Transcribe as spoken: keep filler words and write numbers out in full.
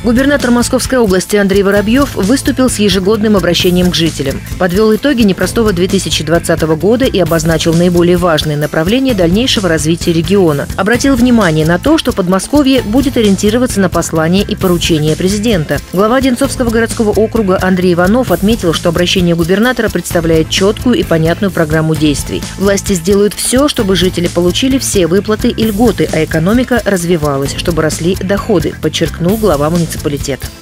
Губернатор Московской области Андрей Воробьев выступил с ежегодным обращением к жителям. Подвел итоги непростого две тысячи двадцатого года и обозначил наиболее важные направления дальнейшего развития региона. Обратил внимание на то, что Подмосковье будет ориентироваться на послания и поручения президента. Глава Одинцовского городского округа Андрей Иванов отметил, что обращение губернатора представляет четкую и понятную программу действий. Власти сделают все, чтобы жители получили все выплаты и льготы, а экономика развивалась, чтобы росли доходы, подчеркнул глава муниципалитета.